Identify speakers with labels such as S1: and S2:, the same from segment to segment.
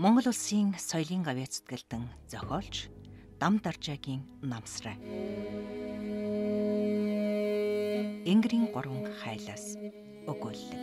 S1: Монгол улсын соёлын гавьяа зүтгэлтэн зохиолч Дамдаржаагийн намсрай. Энгэрийн 3 хайлаас өгүүлэлт.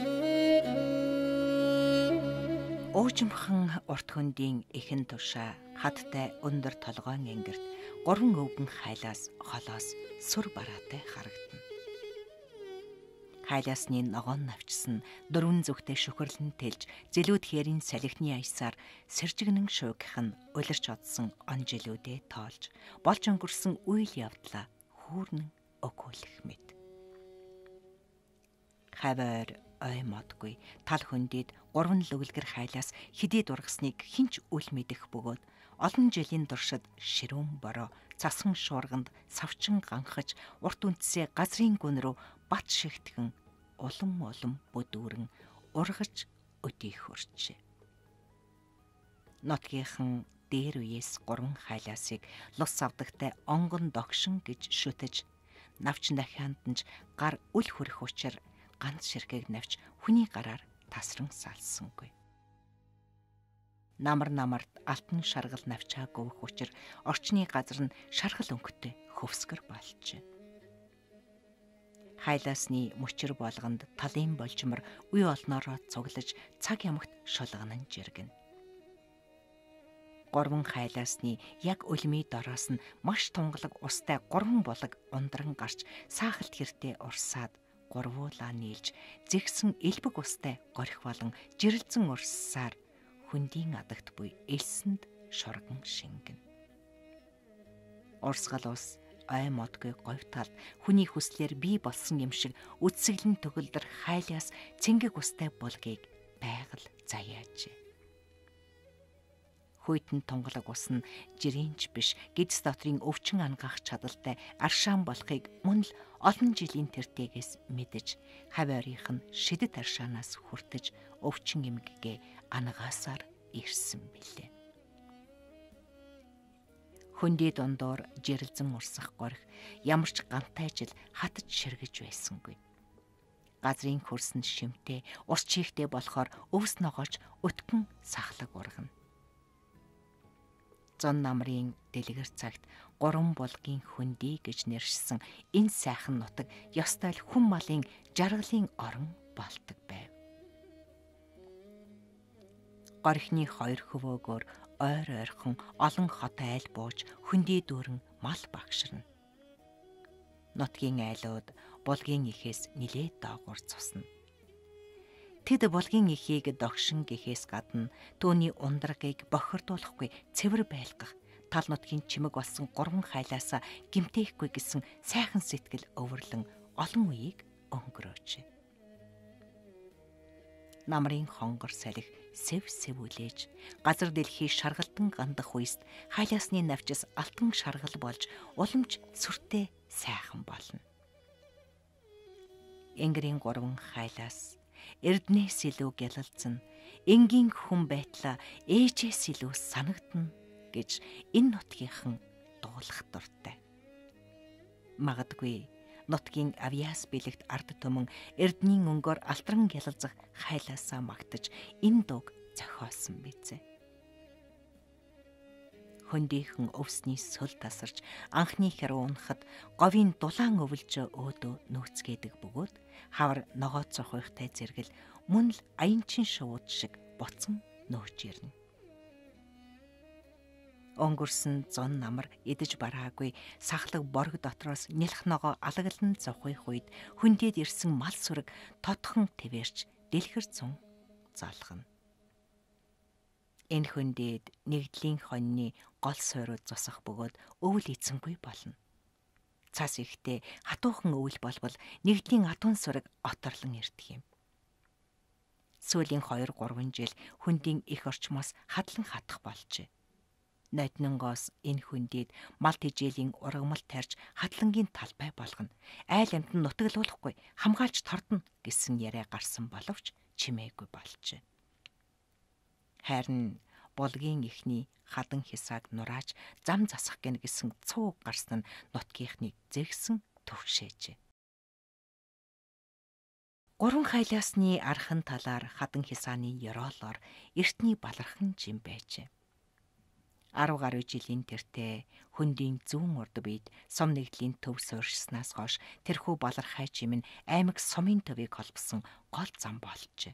S1: Уужимхан урт хөндийн эхэн тушаа хаттай өндөр толгойн энгэрт 3 өвгөн хайлаас холоос сүр бараатай харагдана. Хайлаасны ногоон навчсан 4 зүгтээ шөхөрлөн тэлж зэлүүд хэрийн салхины аясаар сэржигнэн шуугих нь улирч одсон он жилүүдээ тоолж болж өнгөрсөн үйл явдлаа хүүрнэн өгүүлэх мэт. Хавар ой модгүй тал хөндөд 3 лүгэлгэр хайлаас хэдий дургасныг хинч үл мэдэх бөгөөд олон жилийн туршид ширүүн бороо цасан шуурганд савчин ганхаж урт үндсээ газрын гүн рүү бат шигтгэн улам бүдүүрэн ургаж өдийх өрчээ. Нотгийнхан дээр үеэс 3 хайлаасыг лус авдагтай онгон догшин гэж шүтэж навч дахиандж гар үл хүрэх учир ганц ширхэг навч хүний гараар тасран салсангүй. Намарт алтан шаргал навчаа гөвөх учир орчны газар нь шаргал өнгөтэй хөвсгөр болжээ. Хайлаасны мөчр болгонд талын болжмор үе олноороо цуглаж цаг ямагт шулганан жиргэн. 3 хайлаасны яг өлмий дороос нь маш тунгалаг устай 3 булаг ундран гарч саахалт хэртэй урсаад гурвуулаа нийлж зэгсэн элбэг устай горих болон жирэлзэн урссаар хөндийн адагт буй элсэнд шоргон шингэн. Урсгал ус ой модгүй говь талд хүний хүслээр бий болсон юм шиг үдсэглэн төгөлдөр хайлаас цэнгэг устай булгийг байгаль заяажээ. Хүйтэн тунгалаг ус нь жирийнч биш гидс дотрын өвчин ангаах чадалтай аршаан болохыг мөн л олон жилийн тэртегээс мэдэж хаваарийнх нь шидэт аршаанаас хүртэж өвчин эмгэгээ ангаасаар ирсэн билээ. Хөндөд дондор жирэлзэн урсах горих ямар ч гантай жил хатж ширгэж байсангүй. Газрын хөрсөнд шимтэй ус чихтэй болохоор өвс ногоож өткөн сахлаг ургана. Зон намрын дэлгэр цагт 3 булгийн хөндий гэж нэршсэн энэ сайхан нутаг ёстой л хүн малын жаргалын орон болдог байв. Горихны 2 хөвөөгөөр ойрхон олон хот айл бууж хөндий дүүрэн мал багширна. Нутгийн айлууд булгийн ихээс нилээд доогуур цусна. Тэд булгийн ихийг догшин гэхээс гадна түүний ундрагыг бохирдуулахгүй цэвэр байлгах тал нутгийн чимэг болсон 3 хайлаасаа гимтээхгүй гэсэн сайхан сэтгэл өвөрлөн олон үеийг өнгөрөөж. Намрын хонгор салхи сэв үлээж газар дэлхий шаргалдан гандах үест хайлаасны навчис алтан шаргал болж уламж сүртэй сайхан болно. Энгэрийн 3 хайлаас эрднээс илүү гялалзсан энгийн хүн байтлаа ээжээс илүү санагдана гэж энэ нутгийнхан дуулах дуртай. Магадгүй нутгийн авьяас бэлэгт ард түмэн эрдний өнгөөр алтран гялалзах хайлаасаа магтаж энэ дууг зохиосон бизээ. Хөндийнхэн өвсний сүл тасарч анхны хэрүү унахад говийн дулаан өвөлжөө өөдөө нөөцгээдэг бөгөөд хавар ногоо цохойхтай зэрэгэл мөн л аянчин шууд шиг боцон нөөж ирнэ. Өнгөрсөн зон намар идэж бараагүй сахлаг борг дотроос нэлх ногоо алаглан зохойх үед хөндөд ирсэн мал сүрэг тотхон твэрч дэлгэр цун залхана. Энэ хөндөд нэгдлийн хоньны гол сойрууд зосох бөгөөд өвөл эзэнгүй болно. Цас ихтэй хатуухан өвөл болбол нэгдлийн атун сүрэг оторлон ирдэг юм. Сүүлийн 2-3 жил хөндийн их орчмоос хадлан хатах болжээ. Нойднонгоос энэ хөндөд мал тижээлийн ургамал тарьж хадлангийн талбай болгоно. Айл амтан нутаглуулахгүй хамгаалж тордно гэсэн яриа гарсан боловч чимээгүй болжээ. Харин булгийн ихний хадан хисааг нурааж зам засах гэнэ гэсэн цууг гарсан нь нутгийнхныг зэгсэн төвшээжээ. Гурван хайлаасны архан талаар хадан хисааны ёроолоор эртний балархан жим байжээ. 10 гаруй жилийн тэртээ хөндийн зүүн урд бид сум нэгдлийн төв суурьшснаас хойш тэрхүү балархай жим нь аймаг сумын төвийг холбосон гол зам болжээ.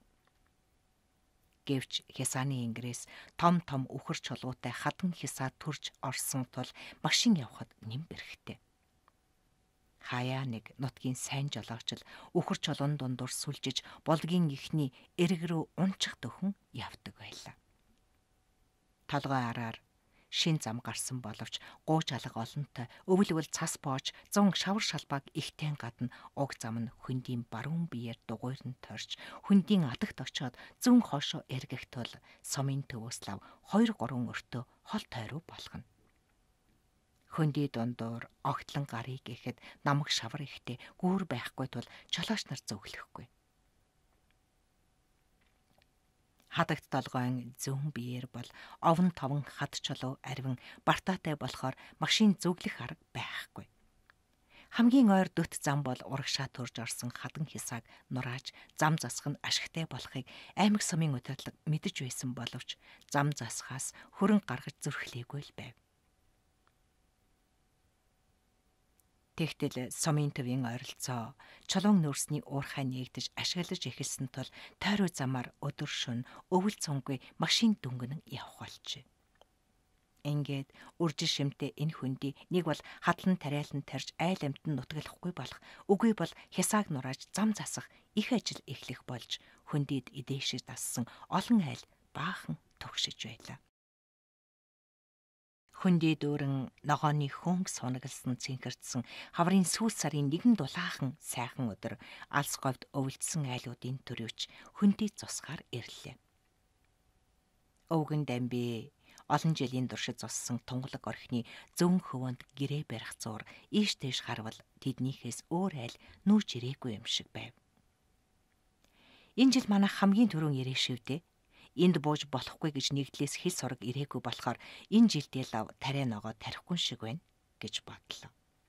S1: Гэвч хисааны ингээс том үхэр чулуутай хадан хисаа төрж орсон тул машин явахад нэм бэрхтээ. Хаяа нэг нутгийн сайн жолоочл үхэр чулуун дундуур сүлжиж болгийн ихний эрэг рүү унчих дөхөн явдаг байлаа. Толгой араар шин зам гарсан боловч гууж алга олонтой өвөлвөл цас боож 100 шавар шалбааг ихтэн гадна уг зам нь хөндийн баруун биеэр дугуйрн торж хөндийн адагт очоод зүүн хоошоо эргэх тул сумын төвөөс лав 2-3 өртөө хол тойруу болгоно. Хөндөй дундуур огтлон гарыг ихэд намаг шавар ихтэй гүүр байхгүй тул чолооч нар зөвлөхгүй. Хадагт толгойн зүүн биеэр бол овон товон хад чулуу арвин бартаатай болохоор машин зүглэх арга байхгүй. Хамгийн ойр дөт зам бол урагшаа төрж орсон хадан хисааг нурааж зам засах нь ашигтай болохыг аймаг сумын удирдлага мэдэж байсан боловч зам засахаас хөрөнгө гаргаж зүрхлээгүй л байв. Тэгтэл сумын төвийн ойролцоо чулуун нүүрсний уурхай нээгдэж ашиглаж эхэлсэн тул тойроо замаар өдөр шөнө өвөл цонгүй машин дүнгэнэн явах болжээ. Ингээд үржил шимтэй энэ хүндий нэг бол хадлан тариалан тарьж айл амтан нутаглахгүй болох, үгүй бол хисааг нурааж зам засах их ажил эхлэх болж хүндийд эдээшиж дассан олон айл баахан төгшөж байлаа. Хүндий дүүрэн ногооны хөнгө сунагалсан цэнхэрдсэн хаврын сүүл сарын нэгэн дулаахан сайхан өдөр алс говьд өвөлдсөн айлуудын төрөвч хүндий цусгаар ирлээ. Өвгөн дамби олон жилийн туршид зоссон тунгалаг орхины зүүн хөвөнд гэрээ барих зуур ийш тийш харвал тэднийхээс өөр айл нүүж ирээгүй юм шиг байв. Энэ жил манай хамгийн түрүүн ирээ шивдээ. Энд бууж болохгүй гэж нэгдлээс хэл сураг ирээгүй болохоор энэ жилдээ лав тариа ногоо тарихгүй шиг байна гэж бодлоо.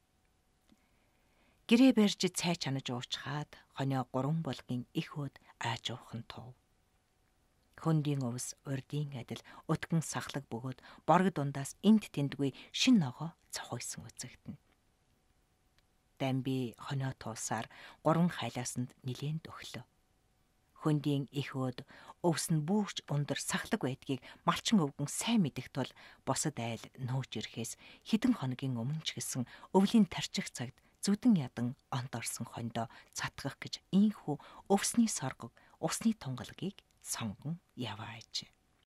S1: Гэрээ барьж цай чанаж уучхаад хоньо 3 булгийн их өд ааж уухан тув. Хөндийн өвс урдын адил өтгөн сахлаг бөгөөд борог дундаас энд тэндгүй шин ногоо цохойсон үзэгдэнэ. Дамби хоньо туусаар 3 хайлаасанд нилээн өглөө. Хөндийн их өд өвс нь бүрч өндөр сахлаг байдгийг малчин өвгөн сайн мэдэх тул босод айл нөөж ирэхээс хэдэн хоногийн өмнө ч гэсэн өвлийн тарчих цагт зүдэн ядан онт орсон хоньдоо цатгах гэж ийхүү өвсний соргог усны тунгалгийг сонгон явааж.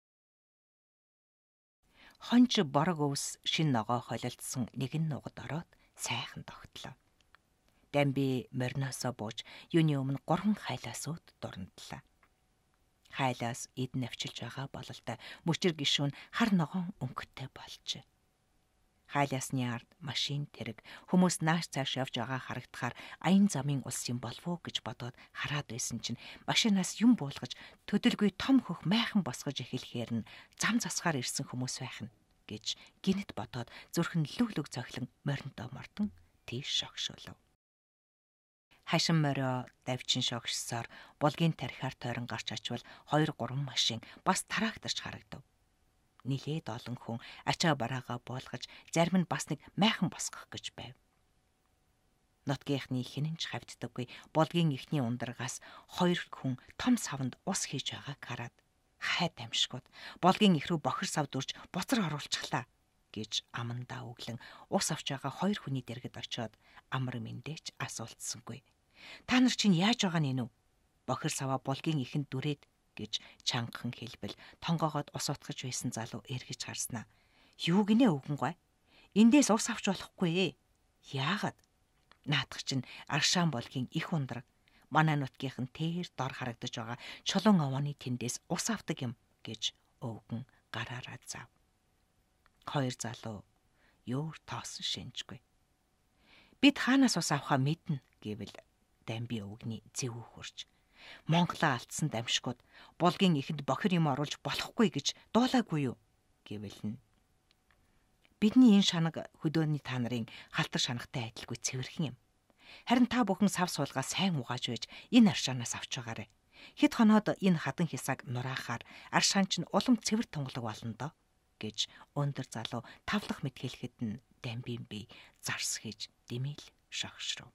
S1: Хонч борог өвс шин ногоо холилдсон нэгэн нугад ороод сайхан тогтлоо. Дамби морноосоо бууж юуны өмнө 3 хайлаасууд дурндлаа. Хайлаас эд навчилж байгаа бололтой мөчр гишүүн хар ногоон өнгөтэй болжээ. Хайлаасны ард машин тэрэг хүмүүс нааш цааш явж байгаа харагдахаар аян замын улс юм болов уу гэж бодоод хараад байсан чинь машинаас юм буулгаж төдөлгүй том хөх майхан босгож эхлэхээр нь зам засгаар ирсэн хүмүүс байх нь гэж гинэт бодоод зүрхэн лүг цохилон моринтоо мортон тийш шогшоолов. Хашин морио давчин шогшсоор булгийн тархиар тойрон гарч очвол 2-3 машин бас тракторч харагдав. Нилээд олон хүн ачаа бараагаа буулгаж зарим нь бас нэг майхан босгох гэж байв. Нутгийнхны хинэнч хавддаггүй булгийн ихний ундаргаас 2 хүн том савнд ус хийж байгааг хараад хайд амшгууд булгийн их рүү бохир сав дүрж буцар оруулчихлаа гэж амандаа өглөн ус авч байгаа 2 хүний дэргэд очиод амар мэндээч асуултсангүй. Та нар чинь яаж байгаа нэ нү? Бохир саваа булгийн ихэнд дүрээд гэж чангахан хэлбэл тонгоогоод ус утгаж байсан залуу эргэж харснаа. Юу гинэ өвгөн гой? Эндээс ус авч болохгүй ээ. Яагаад? Наадах чинь Аршаан булгийн их ундраг. Манай нутгийнхан тэр дор харагдаж байгаа чулуун овооны тэндээс ус авдаг юм гэж өвгөн гараараа зав. 2 залуу ёор тоосон шинжгүй. Бид хаанаас ус авахаа мэднэ гэвэл дамби өвгний зэв хурж. Монголоо алдсан дамшгууд булгийн ихэнд бохир юм оруулж болохгүй гэж дуулаагүй юу гэвэл нь. Бидний энэ шанаг хөдөөний та нарын халтар шанагтай адилгүй цэвэрхэн юм. Харин та бүхэн сав суулгаа сайн угааж байж энэ аршаанаас авч байгаарай. Хэд хоноод энэ хадан хисаг нураахаар аршаан чинь улам цэвэр тунгалаг болно доо гэж өндөр залуу тавлах мэт хэлэхэд нь Дамбийн бие зарс хийж димэл шогшров.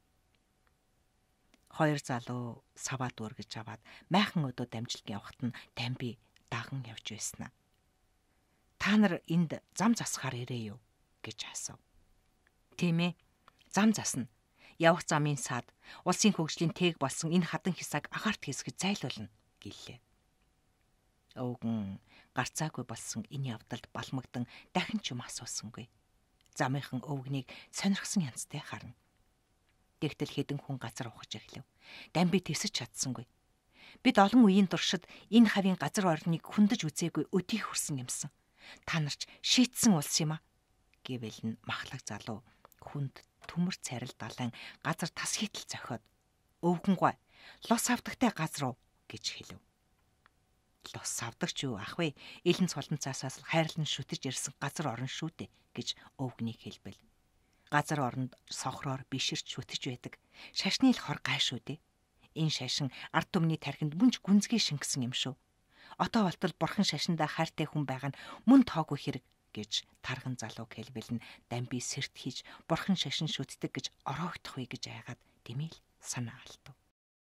S1: Хоёр залуу саваа дүүргэж аваад майхан өдөө дамжилт явахад нь Дамби даган явж байснаа. Та нар энд зам засахаар ирээ юу гэж асуув. Тийм ээ. Зам засна. Явах замын саад улсын хөгжлийн тээг болсон энэ хадан хисаг агаарт хэсгэж зайлуулна гэлээ. Өвгөн гарцаагүй болсон энэ явдалд балмагдан дахин ч юм асуусангүй. Замынхан өвгнийг сонирхсан янзтай харна. Тэгтэл хэдэн хүн газар ухаж эхлэв. Дамби тэсэж чадсангүй. Бид олон үеийн туршид энэ хавийн газар орныг хүндэж үзээгүй өдийг хүрсэн юмсан. Та нарч шийтсэн улс юм а гэвэл нь махлаг залуу хүнд төмөр царил далайн газар тас хитл зохиод өвгөнгөө лос авдагтай газар уу гэж хэлв. Лос авдагч юу ах вэ? Илэн цолонцаасаас хайрлан шүтэж ирсэн газар орон шүү дээ гэж өвгнийг хэлбэл. Газар оронд сохроор биширч шүтэж байдаг. Шашны л хор гай шүү дээ. Энэ шашин ард түмний тархинд мөнч гүнзгий шингэсэн юм шүү. Отоо болтол бурхан шашиндаа хайртай хүн байгаа нь мөн тоогүй хэрэг гэж тарган залуу хэлбэл нь Дамби сэрт хийж бурхан шашин шүтдэг гэж ороогдох вэ гэж айгаад димэл санаа алдав.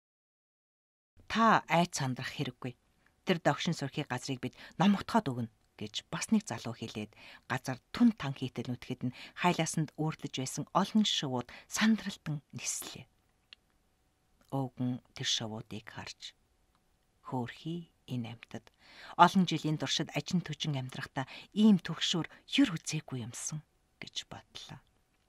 S1: Та айц сандрах хэрэггүй. Тэр догшин сурхий газрыг бид номогтоход өгнө гэж бас нэг залуу хэлээд газар түн тан хийтэл нүтгэд нь хайлаасанд үүрлэж байсан олон шувууд сандралтан нислээ. Өвгөн тэр шувуудыг харж хөөрхий энэ амьтад олон жилийн туршид ажин төжин амьдрахдаа ийм төгшөөр юр үзээгүй юмсан гэж бодлоо.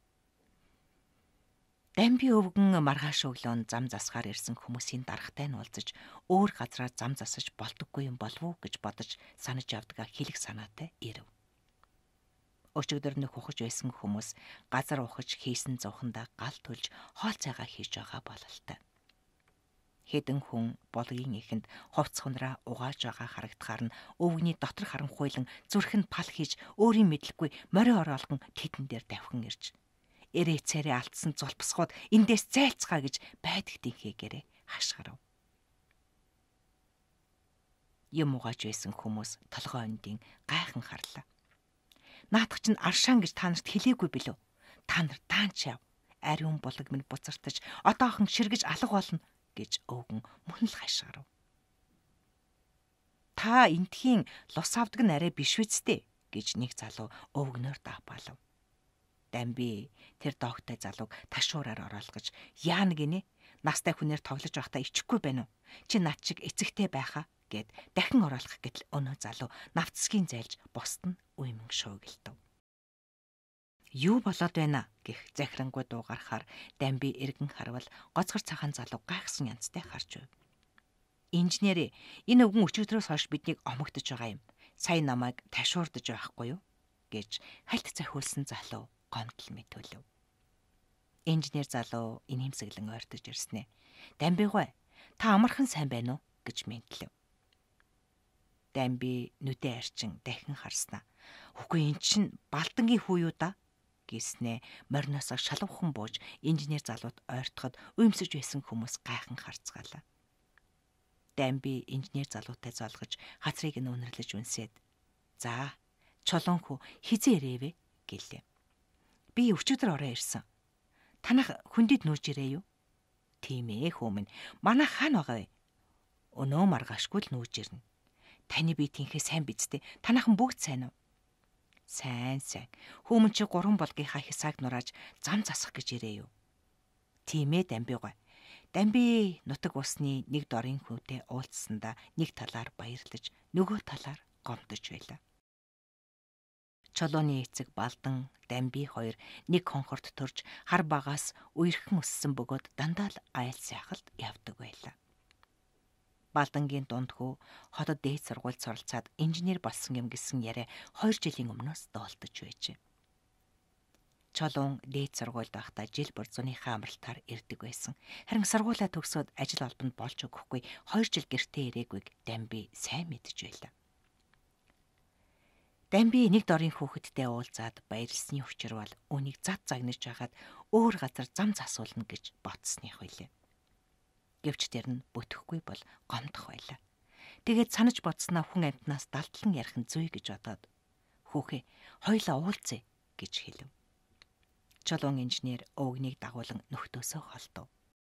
S1: Дамби өвгөн маргааш өглөө зам засахаар ирсэн хүмүүсийн даргатай нь уулзаж өөр газраар зам засаж болдоггүй юм болов уу гэж бодож санаж явдгаа хэлэх санаатай ирэв. Өчигдөр нэг ухаж байсан хүмүүс газар ухаж хийсэн зовхондоо гал төлж хоол цайгаа хийж байгаа бололтой. Хэдэн хүн булгийн ихэнд хувцс хунраа угааж байгаа харагдахаар нь өвгний дотор харанхуйлан зүрхэнд пал хийж өөрийн мэдлгүй морио ороолгон тэдэн дээр давхин ирж эрээ царай алдсан зулбсгууд эндээс зайлцгаа гэж байдагтийнхээгээрээ хашгирав. Юм угааж байсан хүмүүс толгой өндийн гайхан харлаа. Наадах чинь аршаан гэж та нарт хэлээгүй билүү? Та нар даанч яв. Ариун булаг минь буцартаж одоохон ширгэж алга болно гэж өвгөн мөн л хашгирав. Та энтхийн лос авдаг нь арай биш үсттэй гэж нэг залуу өвгнөөр даапаалав. Дамби тэр доогтой залууг ташуураар оруулгаж яана гинэ? Настай хүнээр тоглож байхдаа ичихгүй байна уу? Чи над шиг эцэгтэй байхаа гэд дахин оруулах гэтэл өнөө залуу навцсгийн зайлж бусд нь уйман шуугилдав. Юу болоод байна гэх захирангуй дуугарахаар Дамби эргэн харвал гоцгор цахан залуу гайхсан янзтай харж байв. Инженери, энэ өвгөн өчигдрөөс хойш биднийг омогдож байгаа юм. Сая намайг ташуурдаж байхгүй юу гэж хальт захиулсан залуу гомдол мэтүүлв. Инженер залуу инээмсэглэн ойртож ирснэ. Дамбигүй, та амархан сайн байна уу гэж мэнтлэв. Дамби нүдэ арчин дахин харснаа. Үгүй эн чинь Балдангийн хүү юу да? Гэснэ мориноосоо шалавхан бууж инженер залууд ойртоход уймсэж байсан хүмүүс гайхан харцгаалаа. Дамби инженер залуутай золгож хацрыг нь үнэрлэж үнсээд "За, чулуун хүү хизээ ирээвэ?" гэлээ. "Би өчигдөр ороо ирсэн. Танах хүндэд нүүж ирээ юу?" "Тийм ээ хөөмн. Манай хаана байгаа вэ?" "Өнөө маргаашгүй л нүүж ирнэ." "Таны бие тэнхээ сайн бидтэй. Танахан бүгд сайн уу?" "Сайн. Хөөмн чи 3 булгийнхаа хисааг нурааж зам засах гэж ирээ юу?" "Тийм ээ Дамбигаа." Дамби нутаг усны нэг дорын хөвтэй уулзсандаа нэг талаар баярлаж нөгөө талаар гомдож байлаа. Чулууны эцэг Балдан, Дамби хоёр нэг хонхорт төрж хар багаас үерхэн өссөн бөгөөд дандаа л айл сайхалд явдаг байлаа. Балдангийн дунд хүү хотод дээд сургуульд суралцаад инженер болсон юм гэсэн яриа 2 жилийн өмнөөс доолдож байжээ. Чулуун дээд сургуульд байхдаа жил бүр зуныхаа амралтаар ирдэг байсан. Харин сургуулаа төгсөөд ажил олбонд болж өгөхгүй 2 жил гэртээ ирээгүй Дамби сайн мэдж байлаа. Дамби нэг дорын хүүхэдтэй уулзаад баярлсны учир бол үүнийг зад загнаж хагаад өөр газар зам засуулна гэж бодсных байлээ. Гэвч тэр нь бүтэхгүй бол гомдох байлаа. Тэгээд санаж бодсноо хүн амьтнаас далдлан ярих нь зүй гэж бодоод "Хүүхээ, хоёулаа уулзъя" гэж хэлв. Чулуун инженер өвгнийг дагуулan нөхдөөсөө холдов.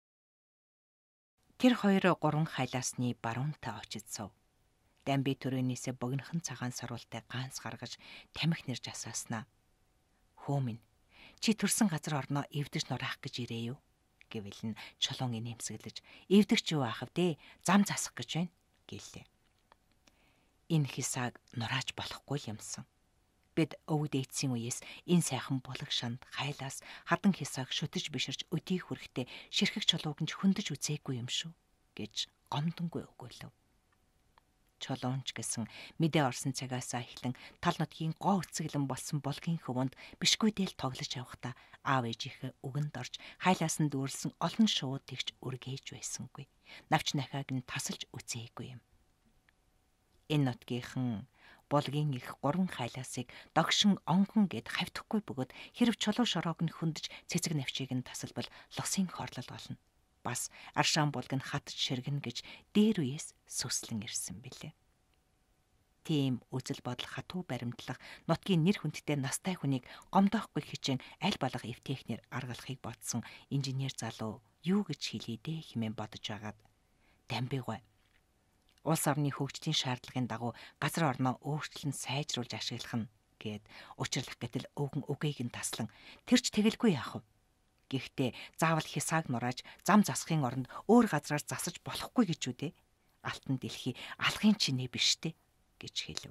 S1: Тэр хоёр 3 хайлаасны баруунтай очиж сув. Дамби төрөнөөсөө богинохон цагаан саруултай ганц гаргаж тамхи нэрж асааснаа. "Хөө минь, чи төрсэн газар орноо эвдэж нураах гэж ирээ юу?" гэвэл нь чулуун инээмсэглэж "Эвдэгч юу аахав дээ? Зам засах гэж байна" гэлээ. Энэ хисааг нурааж болохгүй юмсан. Бид өвөг дээдсийн үеэс энэ сайхан булаг шанд хайлаас хадан хисааг шүтэж биширч өдий хүрэхдээ ширхэг чулууг нь хөндөж үзээгүй юм шүү гэж гомдонгүй өгөөлөв. Чулуунч гэсэн мэдээ орсон цагаасаа эхлэн тал нутгийн гоо үцэглэн болсон булгийн хөвөнд бишгүйдэл тоглож явахдаа аав ээжийнхээ үгэнд орж хайлаас нь дүүрлсэн олон шууд тэгч үргээж байсангүй. Навч нахааг нь тасалж үзээгүй юм. Энэ нутгийнхан булгийн их 3 хайлаасыг догшин онгон гэд хавтахгүй бөгөөд хэрв чулуу шороог нь хөндөж цэцэг навчийг нь тасалбал лосын хорлол болно. Бас аршаан булг нь хатж ширгэнэ гэж дээр үеэс сүслэн ирсэн билээ. Тийм үзэл бодол хатуу баримтлах нутгийн нэр хүндтэй настай хүнийг гомдоохгүй хичээн аль болох эв техникээр аргалахыг бодсон инженер залуу юу гэж хэлээ дээ хэмээн бодож агаад Дамбигой улс орны хөгжлийн шаардлагын дагуу газар орноо өөрчлөн сайжруулж ашиглах нь гэд учирлах гэтэл өвгөн үгийг нь таслан тэрч тэгэлгүй яах вэ? Гэхдээ заавал хисааг нурааж зам засахын оронд өөр газраар засаж болохгүй гэж үү дээ. Алтан дэлхий алгын чинээ биш дээ гэж хэлв.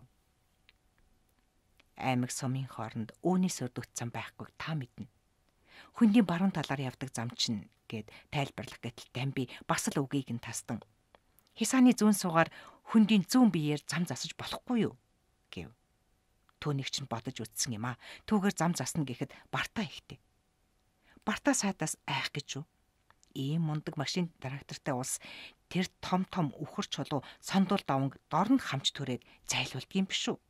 S1: Аймаг сумын хооронд үүний сүрд утсан байхгүй та мэднэ. Хөндийн баруун талаар явдаг зам чинь гэд тайлбарлах гэтэл Дамби бас л үгийг нь тастан. Хисааны зүүн суугаар хөндийн зүүн биеэр зам засаж болохгүй юу гэв. Түүнийг чинь бодож үзсэн юм а. Түүгээр зам засна гэхэд бартаа ихтэй. Бартаа сайдаас айх гэж юу? Ийм мундаг машин трактортай улс тэр том үхэр чулуу сондуул даванг дорн хамж түрээд зайлуулдаг юм биш үү?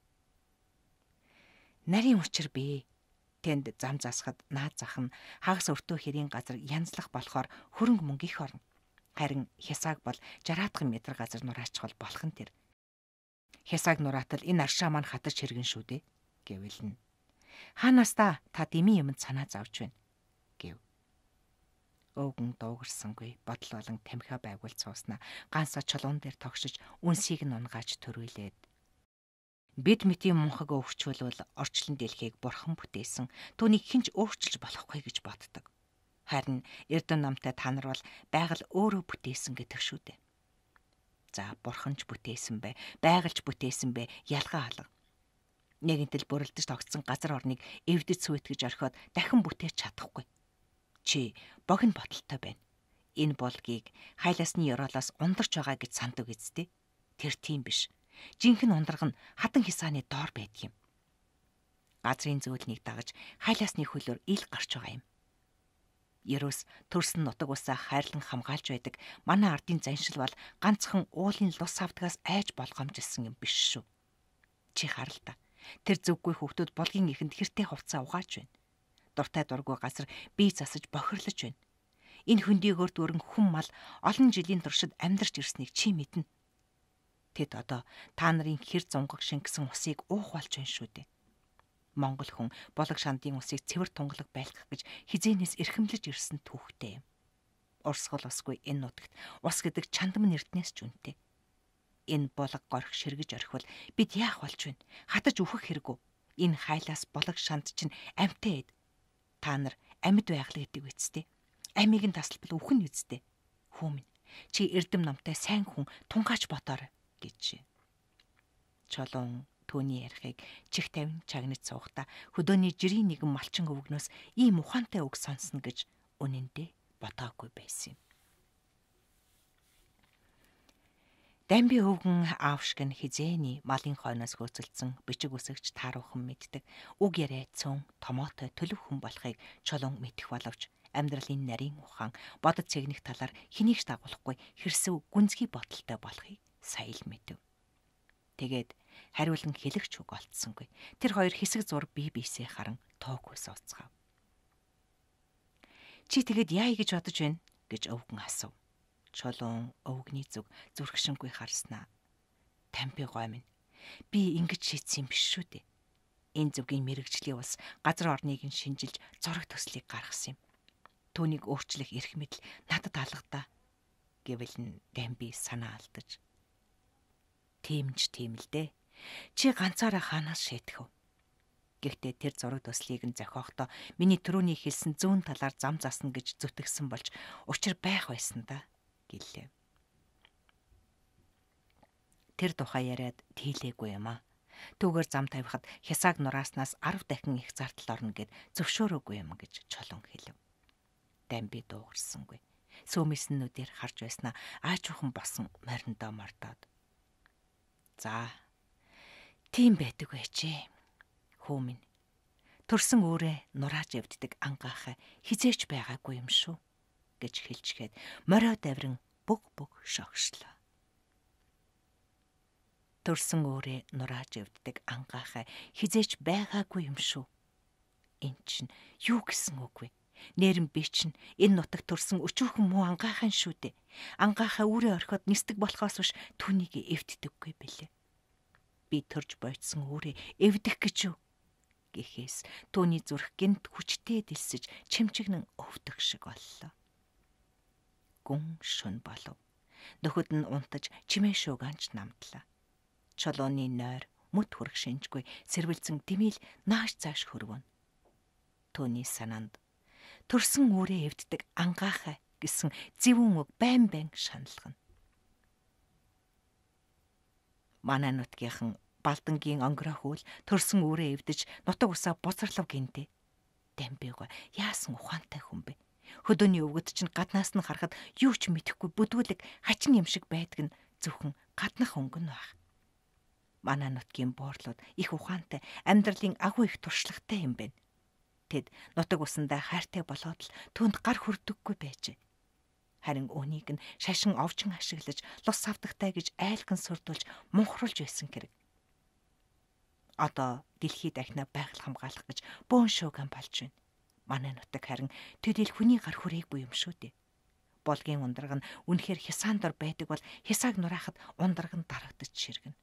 S1: Нарийн учир бий. Тэнд зам засахад наад зах нь хагас өртөө хэрийн газар янзлах болохоор хөрөнгө мөнгө их орно. Харин хясааг бол 60 метр газар нураачихвал болох нь тэр. Хясааг нураатал энэ аршаа маань хатаж хэрэгэн шүү дээ гэвэл нь. Хаанаас та дими юмд санаа завж байна гэв. Өвгөн дуугарсангүй бодол болон тамхиа байгуул цууснаа ганцаа чулуун дээр тогшиж үнсийг нь унгааж төрүүлээд бид мэтийн мунхаг өвчвөл орчлон дэлхийг бурхан бүтээсэн түүнийг хинч өөрчилж болохгүй гэж боддог. Харин эрдэм намтай та нар бол байгаль өөрөө бүтээсэн гэдэг шүү дээ. За бурханч бүтээсэн бэ, байгальч бүтээсэн бэ ялгаа алга. Нэгэнтэл бүрэлдэж тогтсон газар орныг эвдэж сүйтгэж орхиод дахин бүтээж чадахгүй. Чи богино бодолтой байна. Энэ булгийг хайлаасны ёроолоос ундарч байгаа гэж санддаг үсттэй. Тэр тийм биш. Жинхэнэ ундраг нь хадан хисааны доор байдаг юм. Газрын зөөлнийг дагаж хайлаасны хөлөөр ил гарч байгаа юм. Ерөөс төрсөн нутаг усаа хайрлан хамгаалж байдаг манай ардын заншил бол ганцхан уулын лус авдгаас айж болгоомжилсан юм биш шүү. Чи харал та. Тэр зүггүй хүүхдүүд булгийн ихэнд хэртэй хувцас угааж байна. Дуртай дургүй газар бие засаж бохирлож байна. Энэ хөндийгөөр дүүрэн хүн мал олон жилийн туршид амьдарч ирснийг чи мэднэ. Тэд одоо та нарын хэр зунгаг шингэсэн усыг уух болж байна шүү дээ. Монгол хүн булаг шандын усыг цэвэр тунгалаг байлгах гэж хизээнээс эрхэмлэж ирсэн түүхтэй юм. Урсгал усгүй энэ нутагт ус гэдэг чандам эрднээс ч үнэтэй. Энэ булаг горх ширгэж орхивол бид яах болж байна? Хатаж үхэх хэрэггүй. Энэ хайлаас булаг шанд чинь амьтаа эд. Та нар амьд байгаль гэдэг үсттэй. Амийг нь тасалбал үхэн үсттэй. Хүү минь, чи эрдэм намтай сайн хүн тунгаач ботоор гэж. Чулуун түүний ярихыг чих тавин чагнаж суухдаа хөдөөний жирийн нэгэн малчин өвгнөөс ийм ухаантай үг сонсно гэж үнэндээ бодоогүй байсан юм. Дамби өвгөн аавшиг нь хизээний малын хойноос хөөцөлдсөн бичиг үсэгч тааруухан мэддэг үг яриа цөөн томоотой төлөв хүн болохыг чулуун мэдэх боловч амьдралын нарийн ухаан бодод цэгнэх талаар хэнийг ч дагуулахгүй хэрсэв гүнзгий бодолтой болохыг сая л мэдэв. Тэгээд хариулан хэлэгч үг олдсонгүй. Тэр хоёр хэсэг зур бие биесээ харан тоогүй сууцгаав. Чи тэгэд яа гэж бодож байна гэж өвгөн асуув. Чулуун өвгний зүг зүрхшингүй харснаа. Тампи гой минь. Би ингэж шийдсэн юм биш шүү дээ. Энэ зүгийн мэрэгжлийн ус газар орныг нь шинжилж зураг төслийг гаргасан юм. Түүнийг өөрчлөх эрх мэдэл надад алгадаа гэвэл нь Дамби санаа алдаж. Тийм л дээ. Чи ганцаараа хаанаас шийдэх вэ? Гэхдээ тэр зураг төслийг нь зохиохдоо миний түрүүний хэлсэн зүүн талаар зам засна гэж зүтгэсэн болж учир байх байсан да гэлээ. Тэр тухай яриад тийлээгүй юм аа. Түүгээр зам тавихад хясааг нурааснаас 10 дахин их зардал орно гэд зөвшөөрөөгүй юм гэж чулуун хэлв. Дамби дуугарсангүй. Сөөмиснүүдээр харж байснаа аажуухан босон мориндоо мордоод. За. Тийм байдаг байчээ. Хүү минь. Төрсөн өөрөө нурааж явддаг ангаахаа хизээч байгаагүй юм шүү гэж хэлчихээд морио даврин бүг шогшлоо. Төрсөн өөрөө нурааж явддаг ангаахаа хизээч байгаагүй юм шүү. Энд чинь юу гэсэн үг вэ? Нэрэн би чинь энэ нутагт төрсөн өчүүхэн муу ангаахын шүү дээ. Ангаахаа үрээ орхиод нисдэг болохоос биш түүнийг эвддэггүй бэлээ. Би төрж бойдсон үрээ эвдэх гэж юу? Гэхээс түүний зүрх гинт хүчтэй дэлсэж чимчигнэн өвдөх шиг боллоо. Гүн шүн болов. Нөхөд нь унтаж чимээ шууганч намдлаа. Чулууны нойр мүт хүрэх шинжгүй сэрвэлзэн димэл нааш зааш хөрвөн. Түүний санаанд төрсөн үрээ эвддэг ангаахаа гэсэн зэвүүн үг байн шаналгана. Манай нутгийнхан Балдангийн онгороо хөвөл төрсөн үрээ эвдэж нутаг усаа бузарлав гинтээ. Дамбигаа яасан ухаантай хүн бэ? Хөдөөний өвгөд чинь гаднаас нь харахад юу ч мэдэхгүй бүдүүлэг хачин юм шиг байдаг нь зөвхөн гаднах өнгөн байх. Манай нутгийн буурлууд их ухаантай, амьдралын агуу их туршлагатай юм байна. Тэд нутаг усандаа хайртай болоод л түүнд гар хүрдэггүй байжээ. Харин үүнийг нь шашин овжин ашиглаж лус савдагтай гэж айлхан сурдуулж мунхруулж байсан хэрэг. Одоо дэлхийд дахина байгаль хамгаалах гэж бөөн шууган болж байна. Манай нутаг харин төдийл хүний гар хүрээгүй юм шүү дээ. Болгийн ундраг нь үнэхээр хясаан дор байдаг бол хясааг нураахад ундраг нь дарагдаж ширгэнэ.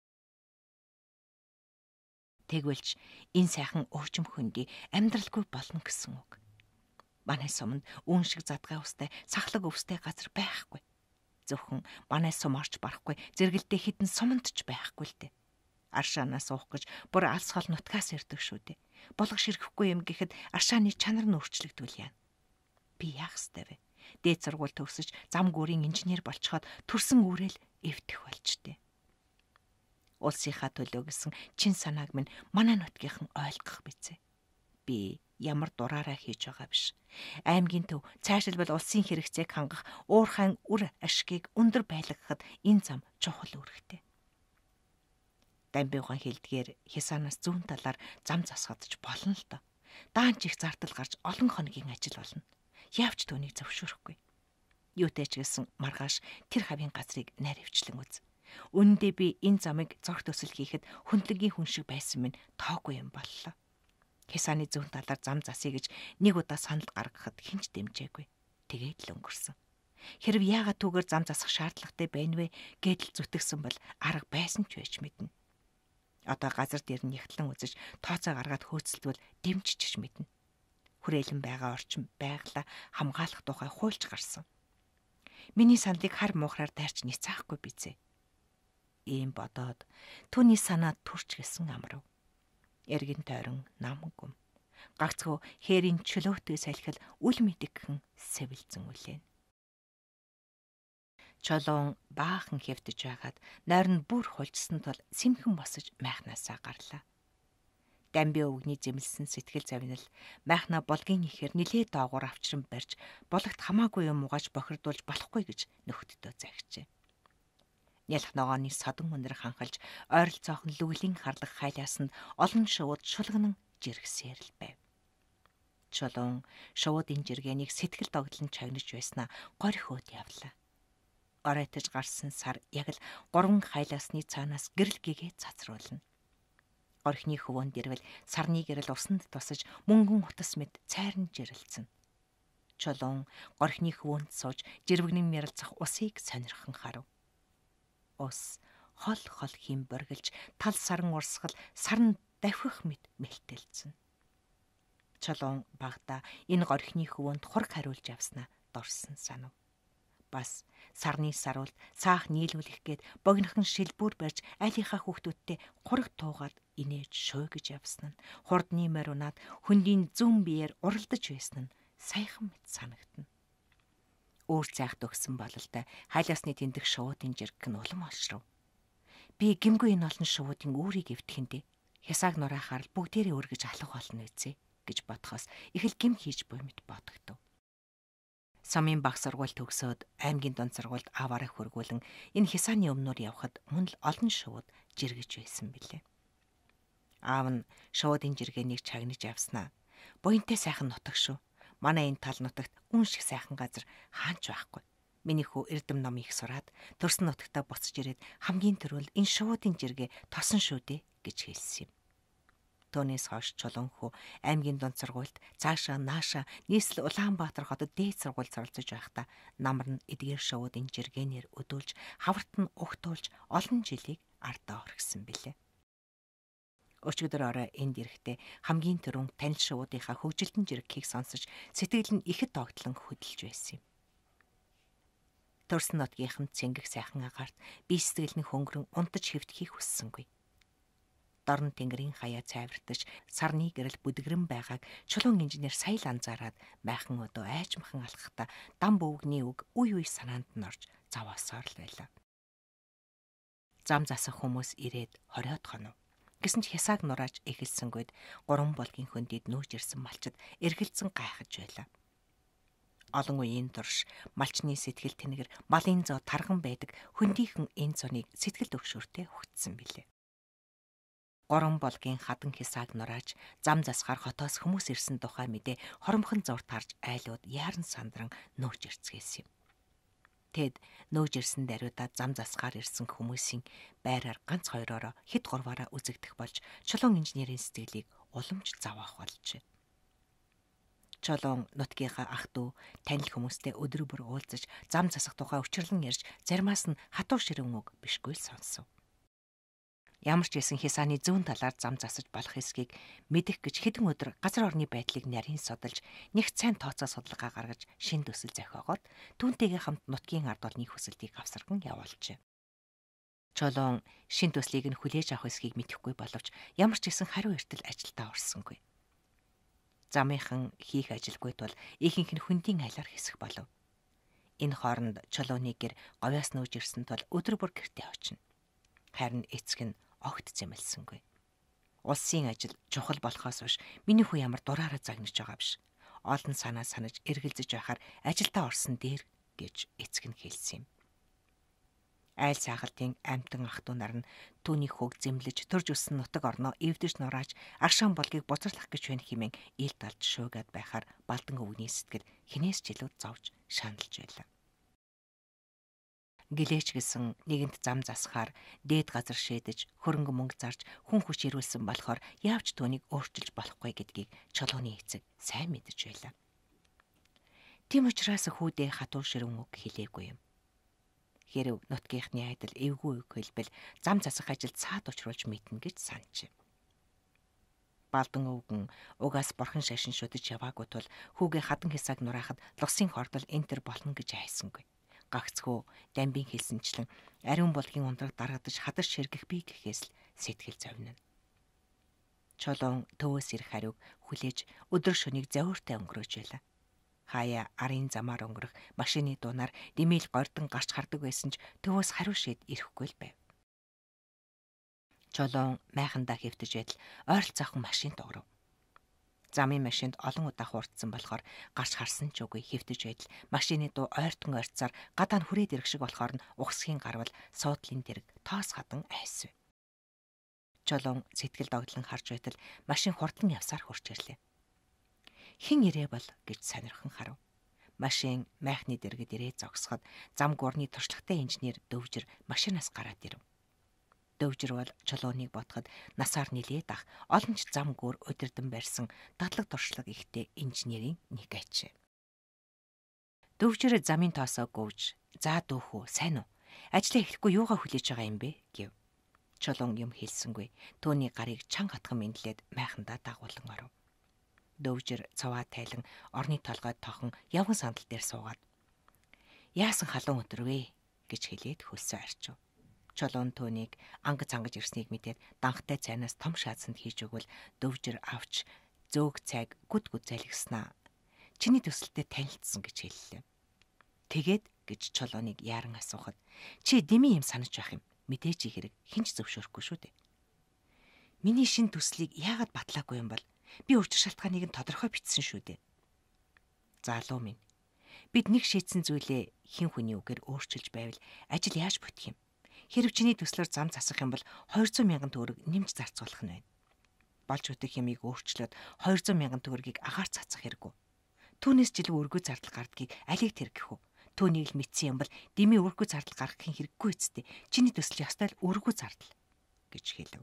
S1: Тэгвэлж энэ сайхан уурчим хөндөй амьдралгүй болно гэсэн үг. Манай суманд үүн шиг задгай устай, сахлаг өвстэй газар байхгүй. Зөвхөн манай сум орч барахгүй зэрэгэлдээ хідэн суманд ч байхгүй л дээ. Аршаанаас уух гэж бүр алс хол нутгаас ирдэг шүү дээ. Болгож ширхэхгүй юм гэхэд аршааны чанар нь өөрчлөгдвөл яана. Би яах ёстой вэ? Дээд сургууль төгсөж зам гүрийн инженер болчиход төрсөн үүрэл эвдэх болчтой. Улсынхаа төлөө гэсэн чин санааг минь манай нутгийнхан ойлгох бизээ. Би ямар дураараа хийж байгаа биш. Аймгийн төв цаашилбал улсын хэрэгцээг хангах уурхайн үр ашгийг өндөр байлгахад энэ зам чухал үүрэгтэй. Дамбиухан хэлдгээр хясаанаас зүүн талаар зам засгадж болно л доо. Даанч их зардал гарч олон хоногийн ажил болно. Яавч түүнийг зөвшөөрөхгүй. Юутэй ч гэсэн маргааш тэр хавийн газрыг найривчлан үз. Үүндээ би энэ замыг зурх төсөл хийхэд хөндлөгийн хүн шиг байсан минь тоогүй юм боллоо. Хясааны зүүн талаар зам засъя гэж нэг удаа санал гаргахад хинч дэмжээгүй. Тэгээд л өнгөрсөн. Хэрв яагаад түүгээр зам засах шаардлагатай байна вэ гэдэл зүтгэсэн бол арга байсан ч байж мэднэ. Одоо газар дээр нь ягтлан үзэж тооцоо гаргаад хөөцөлдвөл дэмжиж мэднэ. Хүрээлэн байгаа орчин байгалаа хамгаалах тухай хуульч гарсан. Миний саналыг хар муухраар дайрч ницаахгүй бизээ. Ийм бодоод түүний санаа төрч гисэн амрав. Эргэн тойрон намгүм. Гагцхүү хээрийн чөлөөтэй салхил үл мэдгхэн сэвэлзэн үлээн. Чулуун баахан хэвтэж байгаад нойр нь бүр хулжсан тул сэмхэн босож майхнаасаа гарлаа. Дамби өвгний зэмлсэн сэтгэл завинал майхна болгийн ихээр нилээ доогуур авчран барьж болагт хамаагүй юм угааж бохирдуулж болохгүй гэж нөхдөдөө загчээ. Нялх ногооны содон өнөр ханхалж ойролцоохон лүглийн харлах хайлаасанд олон шувууд шулганан жиргсээр л байв. Чулуун шуудын жиргэнийг сэтгэл догтлон чагнаж байснаа горь хөөд явлаа. Оройтож гарсан сар яг л 3 хайлаасны цаанаас гэрэл гэгээ цацруулна. Орхины хөвөөнд ирвэл сарны гэрэл усанд тусаж мөнгөн утас мэд цайран жирэлцэн. Чулуун горхины хөвөөнд сууж жирвэгнэн ярилцах усыг сонирхон харав. Ус хол хим боргилж тал саран урсгал сарн давхих мэд мэлтэлцэн. Чулуун багада энэ горхины хөвөөнд хург хариулж явснаа дорсон санав. Бас сарны саруулд цаах нийлүүлэх гээд богинохон шилбүр барьж айлынхаа хүүхдүүдтэй хург туугаад инээж шуйгэж явсан нь хурдны мариунаад хөндийн зүүн биеэр уралдаж байсан нь саяхан мэт санагдана. Өөр цайхт өгсөн бололтой хайлаасны тэмдэг шуудын жиргэх нь улам олшров. Би гимгүй энэ олон шуудын үүрийг эвтгэндээ хясааг нураахаар бүгдээрээ өргөж алах болно үзье гэж бодхоос их л гим хийж буй мэт бодогдов. Самын баг сургууль төгсөөд аймгийн дунд сургуульд аваараа хөргүүлэн энэ хясааны өмнөр явхад мөн л олон шууд жиргэж байсан билээ. Аав нь шуудын жиргэнийг чагнаж явснаа. Буянтай сайхан нутаг шүү. Манай энэ тал нутагт үн шиг сайхан газар хаач байхгүй. Миний хүү эрдэм ном их сураад төрсөн нутагтаа буцаж ирээд хамгийн түрүүнд энэ шуудын жиргээ тосон шүү дээ гэж хэлсэн юм. Түүнээс хойш Чулуун хүү аймгийн дунд сургуульд цаашаа нааша нийслэл Улаанбаатар хотод дээд сургууль суралцж байхдаа намар нь эдгээр шуудын жиргэнээр өдөлж хаварт нь угтуулж олон жилийг ардаа орхисон билээ. Өчигдөр орой энд ирэхдээ хамгийн түрүүн танил шуудынхаа хөгжилтөн жиргэхийг сонсож сэтгэл нь ихэд тогтлон хөдөлж байсан юм. Төрсөн нутгийнхан цэнгэх сайхан агаарт би сэтгэл нь хөнгөрөн унтаж хэвтгэхийг хүссэнгүй. Дорн тэнгэрийн хаяа цайвартаж сарны гэрэл бүдгэрэн байгааг Чулуун инженер сая л анзаараад майхан өдөө айжмахан алхахдаа дам бөвгний үг үе санаанд нь орж заваасаар л байлаа. Зам засах хүмүүс ирээд хориод хонов. Гэсэн ч хясааг нурааж эхэлсэнгүйд 3 болгийн хөндөд нүүж ирсэн малчид эргэлзэн гайхаж байлаа. Олон үеийн турш малчны сэтгэл тэнэгэр малын зоо тарган байдаг хөндийхэн энэ зоныг сэтгэл төвшөртэй өгцсөн билээ. 3 болгийн хадан хясааг нурааж зам засахаар хотоос хүмүүс ирсэн тухай мэдээ хоромхон зурт харж айлууд яаран сандран нөөж ирцгээсэн юм. Тэд нөөж ирсэн даруйдаа зам засахаар ирсэн хүмүүсийн байраар ганц хоёроо хэд гурваараа үзэгдэх болж Чулуун инженерийн сэтгэлийг уламж заваах болжээ. Чулуун нутгийнхаа ах дүү танил хүмүүстэй өдөр бүр уулзаж зам засах тухай учирлан ярьж заримаас нь хатуу ширэн үг бишгүй л сонсов. Ямар ч байсан хясааны зүүн талаар зам засаж болох эсхийг мэдэх гэж хэдэн өдөр газар орны байдлыг нарийн судалж нэг сайн тооцоо судалгаа гаргаж шин төсөл зохиогоод түүнтэйгээ хамт нутгийн ард олнны хүсэлтийг авсарган явуулжээ. Чулуун шин төслийг нь хүлээж авах эсхийг мэдэхгүй боловч ямар ч байсан хариу эртэл ажилдаа орсонгүй. Замынхан хийх ажилгүй тул ихэнх нь хөндийн айлаар хэсэх болов. Энэ хооронд Чулууны гэр говьяас нөөж ирсэн тул өдөр бүр гэртээ очино. Харин эцэг нь огт зэмлсэнгүй. Улсын ажил чухал болохоос биш миний хүү ямар дураараа загнаж байгаа биш. Олон санаа санаж эргэлзэж байхаар ажилдаа орсон дээр гэж эцэг нь хэлсэн юм. Айл сайхалтын амтан ах トゥ нар нь түүний хүүг зэмлэж төрж өссөн нутаг орноо эвдэж нурааж агшаан болгийг буцарлах гэж байна хэмээн ил талж шуугаад байхаар балдан өвгний сэтгэл хинээс ч илүү зовж шаналж байлаа. Гэлээч гэсэн нэгэнт зам засахаар дээд газар шээдэж хөрөнгө мөнгө зарж хүн хүч ирүүлсэн болохоор яавч түүнийг өөрчилж болохгүй гэдгийг Чулууны эцэг сайн мэдэж байлаа. Тийм учраас хүүдээ хатуу ширэн үг хэлээгүй юм. Хэрв нутгийнхны айдал эвгүй үг хэлбэл зам засах ажилд цаад учруулж мэднэ гэж санджээ. Балдан өвгөн угаас борхон шашин шүдэж яваагүй тул хүүгээ хадан хясааг нураахад лусын хордол энтер болно гэж айсангүй. Гагцхүү дамбын хэлсэнчлэн ариун булгийн ундраг дарагдаж хадаж ширгэх би гэхээс л сэтгэл зовнино. Чулуун төвөөс ирэх хариуг хүлээж өдөр шөнийг завууртай өнгөрөөж байлаа. Хаяа арын замаар өнгөрөх машины дуунаар димэл гордон гарч хардаг байсан ч төвөөс хариу шийд ирэхгүй л байв. Чулуун майхандаа хэвтэж байтал ойролцоохон машин дуурав. Замын машинд олон удаа хуурдсан болохоор гарч харсан ч үгүй хэвтэж байтал машины дуу ойртон ойрцоор гадаа нь хүрээд ирэх шиг болохоор нь ухсхийн гарвал суудлын дэрэг тоос хадан айсв. Чулуун сэтгэл догтлон харж байтал машин хурдан явсаар хурж ирлээ. Хэн ирээ бол гэж сонирхон харав. Машин майхны дэргэд ирээ зогсоход зам гуурны туршлагатай инженер Дөвжир машинаас гараад ирэв. Дөвжир бол чулууныг бодоход насаар нилээд ах олон ч зам гуур удирдан барьсан дадлаг туршлага ихтэй инженерийн нэг ажээ. Дөвжир замын тоосоо гүйж "За дүүхүү, сайн уу? Ажлаа эхлэхгүй юугаа хүлээж байгаа юм бэ?" гэв. Чулуун юм хэлсэнгүй. Төвний гарыг чанга хатхан мэдлээд майхандаа дагуулan оров. Дөвжир цаваа тайлан орны толгойд тохон явган сандал дээр суугаад "Яасан халуун өдөр вэ?" гэж хэлээд хөлсөө арчив. Чулуун төвнийг ангаж ангаж ирснийг мэдээд данхтай цайнаас том шаазанд хийж өгвөл Дөвжир авч зөөг цайг гүд залгиснаа. "Чиний төсөлтөд танилцсан" гэж хэллээ. "Тэгээд" гэж чулууныг яаран асуухад "Чи дими юм санаж байх юм. Мэдээж хэрэг хинч зөвшөөрөхгүй шүү дээ. Миний шин төслийг яагаад батлаагүй юм бол би учир шалтгааныг нь тодорхой бичсэн шүү дээ." "Залуу минь, бид нэг шийдсэн зүйлээ хин хүний үгээр өөрчилж байвал ажил яаж бүтэх юм? Хэрв чиний төслөөр зам засах юм бол 200 мянган төгрөг нэмж зарцуулах нь байна. Болж бүтэх юмыг өөрчлөөд 200 мянган төгрөгийг агаар цацах хэрэггүй. Түүнээс жилүү өргөө зардал гардгийг алийг тэргэх үү? Түүнийг л мэдсэн юм бол дими өргөө зардал гаргахын хэрэггүй эцтэй. Чиний төсөл ёстой л өргөө зардал" гэж хэлв.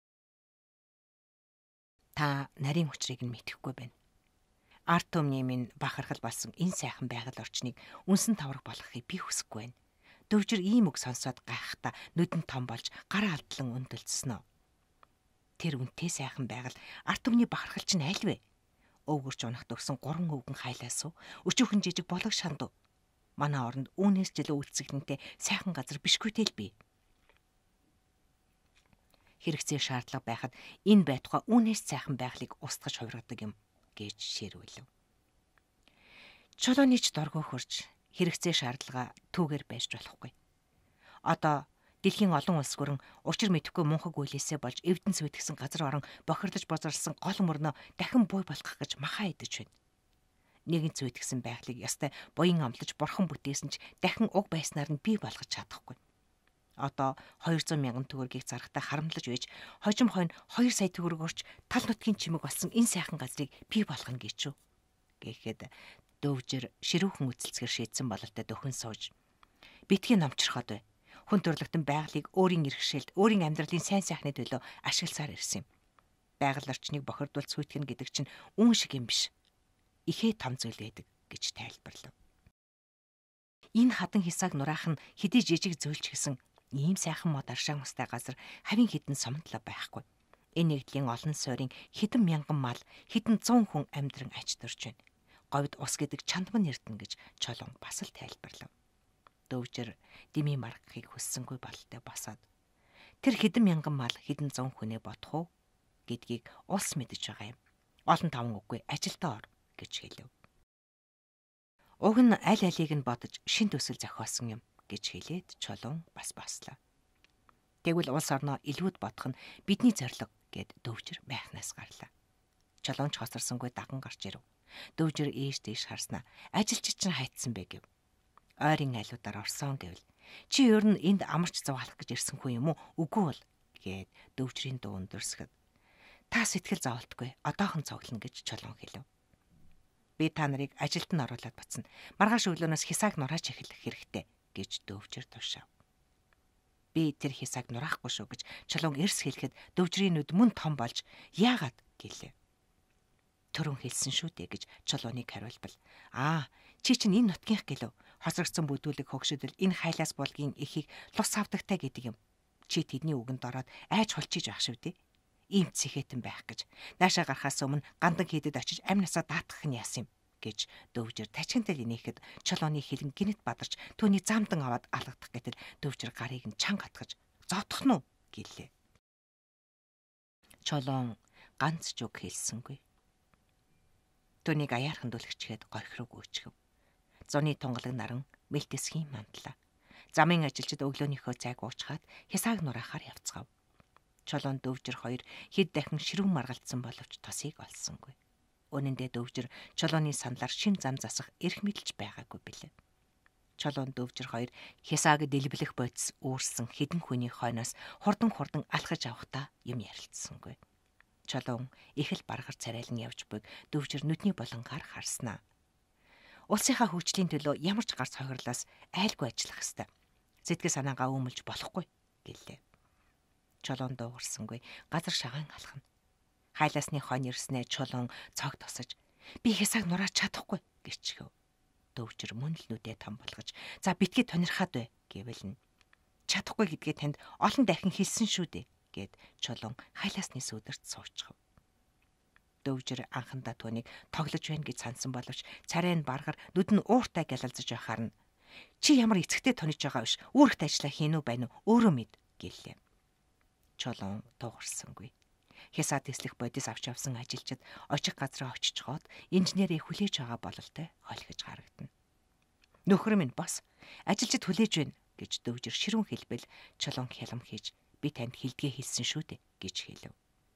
S1: Та нарийн учрыг нь мэдэхгүй байна. Арт түмний минь бахархал болсон энэ сайхан байгаль орчныг үнсэн тавраг болгохыг би хүсэхгүй байна. Дөвжир ийм үг сонсоод гайхахтаа нүдэн том болж гараа алдлан өндөлдсөн нь. Тэр үнтэй сайхан байгаль арт түмний бахархал чинь аль вэ? Өвгөрч унахт өгсөн 3 өвгөн хайлаас уу? Өчүүхэн жижиг болог шанд уу? Манай оронд үүнээс жилүү үлцэгнэнтэй сайхан газар бишгүйтэй л бий. Хэрэгцээ шаардлага байхад энэ байтугай үүнээс сайхан байгалыг устгаж хувиргадаг юм гэж ширвэлв. Чулууны ч доргоо хөрж хэрэгцээ шаардлага түүгээр байж болохгүй. Одоо дэлхийн олон улс гүрэн учир мэдэхгүй мунхаг үйлээсээ болж эвдэн цэвэтгсэн газар орон бохирдож бозарсан гол мөрнөө дахин буй болгох гэж махаа идэж байна. Нэгэн цэвэтгсэн байгалыг ястай буян амлаж бурхан бүтээсэн ч дахин уг байснаар нь бий болгож чадахгүй. Одоо 200 мянган төгрөгийг зарахтаа харамлаж байж хожим хойно 2 сая төгрөг орч тал нутгийн чимэг болсон энэ сайхан газрыг бий болгоно гэчүү. Гэхэд Дөвжир ширүүхэн үцэлцгэр шийдсэн бололтой дөхөн сууж "Битгий номчроход бай. Хүн төрлөختөн байгалыг өөрийн иргэшээлд, өөрийн амьдралын сайн сайхны төлөө ашигласаар ирсэн юм. Байгаль орчныг бохирдуул цүйтгэн гэдэг чинь үн шиг юм биш. Ихээ том зүйл байдаг" гэж тайлбарлав. Энэ хадан хисааг нураах нь хэдий жижиг зүйлч гэсэн ийм сайхан мод аршаан устай газар хавийн хідэн сомдлоо байхгүй. Энэ нэгдлийн олон суурин хэдэн мянган мал, хэдэн 100 хүн амьдран аж төрж байна. Говьд ус гэдэг чандман эрдэнэ гэж чулуун бас л тайлбарлав. Дөвжир дими маргахыг хүссэнгүй бололтой босоод "Тэр хэдэн мянган мал, хэдэн 100 хүнээ бодох уу гэдгийг улс мэдэж байгаа юм. Олон таван үгүй ажилдаа ор" гэж хэлв. Уг нь аль алийг нь бодож шин төсөл зохиосон юм гэж хэлээд чулуун бас бослоо. Тэгвэл улс орноо илүүд бодох нь бидний зорилго гэд Дөвжир майхнаас гарлаа. Чулуун ч хоцорсонгүй даган гарч ирэв. Дөвжир ээш дээш харснаа "Ажилчид чинь хайцсан бэ" гэв. "Ойрын айлуудаар орсон" гэвэл "Чи ер нь энд амарч зовоолох гэж ирсэн хүн юм уу? Үгүй бол" гэд Дөвжирийн дуу өндөрсгöd. "Та сэтгэл зоволтгүй, одоохон цуглана" гэж чулуун хэлв. "Би та нарыг ажилд нь оруулаад бацна. Маргааш өглөөнөөс хисааг нурааж эхлэх хэрэгтэй" гэж Дөвжир тушаав. "Би тэр хисааг нураахгүй шүү" гэж чулуун эрс хэлэхэд Дөвжирийн нүд мөн том болж "Яагаад" гэлээ. "Төрөн хэлсэн шүү дээ" гэж чулууныг хариулбал чи чинь энэ нутгийнх гэлөө. Хоцрогдсон бүдүүлэг хөгшөдөл энэ хайлаас булгийн эхийг лус авдагтай гэдэг юм. Чи тэдний үгэнд ороод айж хулчиж байх шүү дээ. Ийм цэхэтэн байх гэж. Наашаа гарахаас өмнө гандан хийдэд очиж амь насаа даатгах нь яасан юм гэж Дөвжир тачигнтай инехэд чулууны хилэн гинэт бадарч түүний замдан аваад алгадах гэтэл Дөвжир гарыг нь чанга хатгаж "Зодох нь уу" гэлээ. Чулуун ганц ч үг хэлсэнгүй. Түүнийг аяархан дүлгчгээд гойхрог үүчгэв. Зуны тунгалаг наран мэлтэсхийн мантлаа. Замын ажилчид өглөөнийхөө цайг уучгаад хисааг нураахаар явцгаав. Чулуун Дөвжир хоёр хэд дахин ширүүн маргалдсан боловч тосыг олсонгүй. Үнэн дээр Дөвжир чулууны саналаар шин зам засах эрх мэдэлж байгаагүй билээ. Чулуун Дөвжир хоёр хисааг дэлбэлэх бодис үүрсэн хэдэн хүний хойноос хурдан алхаж авахдаа юм ярилцсангүй. Чулуун их л баргар царайлан явж буйг Дөвжир нүдний болонгаар харснаа. Улсынхаа хөгжлийн төлөө ямар ч гарц хохирлоос айлгүй ажиллах ёстой. Сэтгэл санаагаа өмөлж болохгүй гэлээ. Чулуун дуугарсангүй газар шагаан алхна. Хайлаасны хонь ирснээ чулуун цог тосож би хясааг нурааж чадахгүй гэчихв. Дөвжир мөн л нүдээ том болгож за битгий тонирхаад бай гэвэлнэ. Чадахгүй гэдгээ танд олон дахин хэлсэн шүү дээ гэд чулуун хайлаасны сүудэрт суучхав. Дөвжир анхандаа түүнийг тоглож байна гэж сансан боловч царай нь баргар нүд нь ууртай гялалзаж байхаар нь чи ямар эцэгтэй тониж байгаа биш үүрэгт ажиллаа хийн үү байна уу өөрөө мэд гэлээ. Чулуун дуугарсангүй. Хясаа тэслэх бодис авч явсан ажилчид очих газраа очиж гоод инженерийг хүлээж байгаа бололтой холхиж харагдана. Нөхөр минь бос ажилчид хүлээж байна гэж дөвжир ширүүн хэлбэл чулуун хялам хийж би танд хилдгээ хэлсэн шүү дээ гэж хэлв.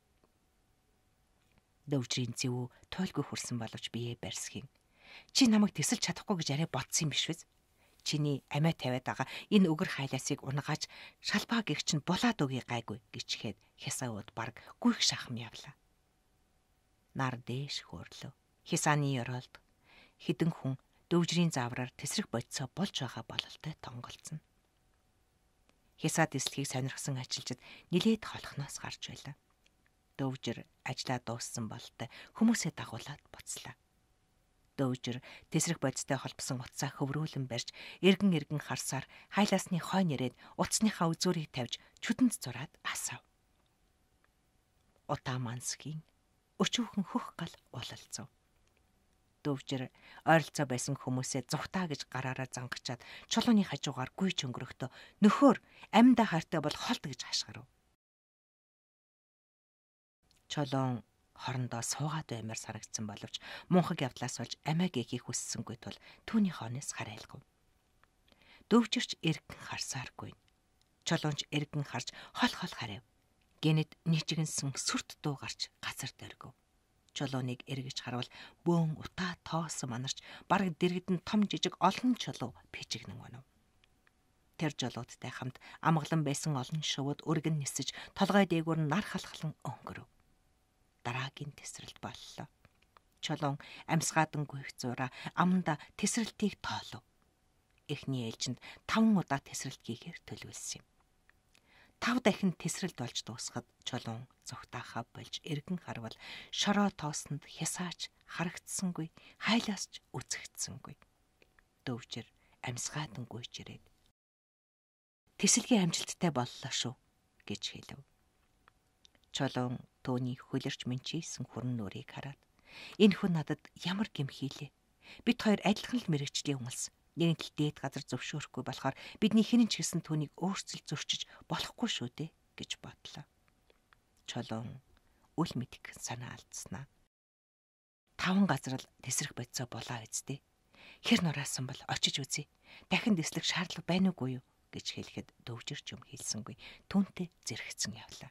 S1: Дөвжрийн зэвүү туйлгүй хүрсэн боловч бие барьсхийн. Чи намайг тэсэлж чадахгүй гэж арай бодсон юм биш үү? Чиний амиа тавиад байгаа энэ өгөр хайлаасыг унгааж шалбаа гихч нь булаад өгье гайгүй гिचгээд хясаад баг гүйх шахам явлаа. Нар дээш хөөрлөө. Хясааны ёроолд хідэн хүн дөвжрийн заавраар тесрэх бодисоо болж байгаа бололтой тонголцсон. Хясаа тэслэхийг сонирхсан ажилчид нилээд холхноос гарч байлаа. Дөвжир ажлаа дууссан бололтой хүмүүсээ дагуулад буцлаа. Дөвжир тесрэх бодистой холбосон утсаа хөврүүлэн барьж эргэн харсаар хайлаасны хойно ирээд утасныхаа үзүүрийг тавьж чүдэнд зураад асав. Утаамансгийн өчүүхэн хөх гал улалцав. Дөвжир ойролцоо байсан хүмүүсээ зүхтаа гэж гараараа зангачаад чулууны хажуугаар гүйж өнгөрөхдөө нөхөр амьдаа хайртай бол холд гэж хашгирав. Чулуун хорондоо суугаад баймаар санагдсан боловч мунхаг явдлаас болж амиа гээхийг хүссэнгүй тул түүний хоноос харайлгав. Дөвжирч эргэн харсааргүй. Чулуунч эргэн харж хол харив. Гэнэт нийчгэнсэн сүрт дуу гарч газар дөргөв. Чулууныг эргэж харвал бөөн утаа тоосон манарч бараг дэргэдэн том жижиг олон чулуу пижигнэн өнөв. Тэр жолоодтай хамт амгалан байсан олон шувууд өргөн нисэж толгой дээгүүр нь нар халхлан өнгөрөв. Дараагийн тесрэлт боллоо. Чулуун амьсгаадан гүйх зураа аманда тесрэлтийг тоолов. Эхний ээлжинд 5 удаа тесрэлт хийхээр төлөвлөсөн юм. 5 дахин тесрэлт болж дуусахад чулуун зүхтаахаа болж эргэн харвал шороо тоосонд хясаач харагдсангүй, хайлаасч үзэгдсэнгүй. Дөвжир амьсгаадан гүйж ирээд "Тэсэлгийн амжилттай боллоо шүү" гэж хэлв. Чулуун төөний хөлөрч мэнчийсэн хүрэн нүрийг хараад "Энэ хүн надад ямар гэм хийлээ. Бид хоёр адилхан л мэрэгчлийн хүмүүс. Нэгэн тал дээд газар зөвшөөрөхгүй болохоор бидний хинэн ч гэсэн түүнийг өөрсдөл зөрчиж болохгүй шүү дээ" гэж бодлоо. Чулуун үл мэдэх санаа алдснаа. 5 газар л тесрэх бодисоо болоо үсттэй. Хэр нураасан бол очиж үзье. Дахин дэслэх шаардлага байна уугүй юу гэж хэлэхэд дөвжирч юм хэлсэнгүй. Түүнтэй зэрэгцэн явлаа.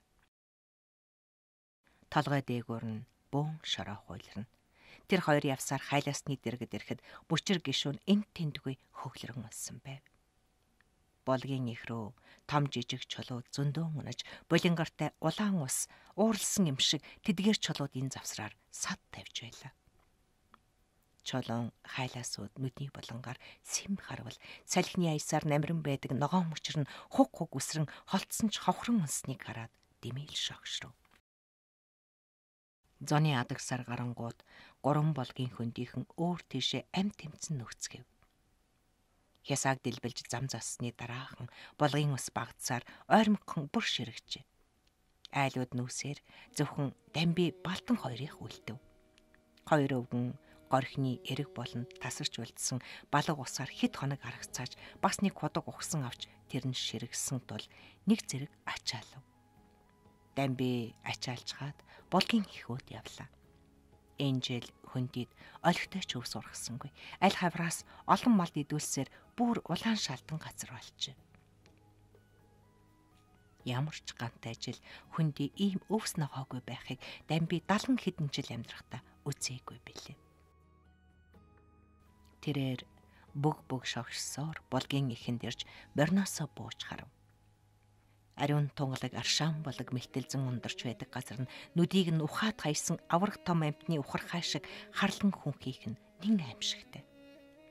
S1: Толгой дээгүүр нь бөөн шороо хуйларна. Тэр хоёр явсаар хайлаасны дэргэд ирэхэд бүчир гишүүн энд тэндгүй хөглөрөн олсон байв. Болгийн их рүү том жижиг чулуу зөндөөн унаж булингартай улаан ус ууралсан юм шиг тэдгээр чулуудын завсраар сад тавьж байлаа. Чулуун хайлаасууд нүдний булангаар сэм харвал салхины аясаар намиран байдаг ногоон мөчөр нь хуг үсрэн холтсон ч ховхрон унсныг хараад дэмэл шогшров. Зоны адагсаар гарангууд 3 болгийн хөндийнхэн өөр тийшээ амь тэмцэн нөхцгөв. Хясааг дэлбэлж зам засны дараахан болгын ус багтсаар ойрмогхон бүр ширэгчээ. Айлууд нүүсээр зөвхөн дамби балтан хоёрыг үлдэв. Хоёр өвгөн горхины эрэг болон тасарч үлдсэн балга усаар хэд хоног аргацааж бас нэг худаг ухсан авч тэр нь ширэгсэн тул нэг зэрэг ачаалав. Дамби ачаалчгаад болгийн ихүүд явлаа. Энжел хөндийд олигтой ч өвс ургасангүй. Аль хавраас олон малд идүүлсээр бүр улаан шалдан газар болчих. Ямар ч гантай ажил хөндий ийм өвс ногоогүй байхыг дамби 70 хэдэн жил амьдрахтаа үзээгүй билээ. Тэрээр бүг шогшсоор болгийн ихэнд ирж борноосоо бууж харав. Ариун тунгалаг аршаан болог мэлтэлзэн ундарч байдаг газар нь нүдийг нь ухаад хайсан авраг том амтны ухархай шиг харлан хүнхийх нь нэн аимшигтай.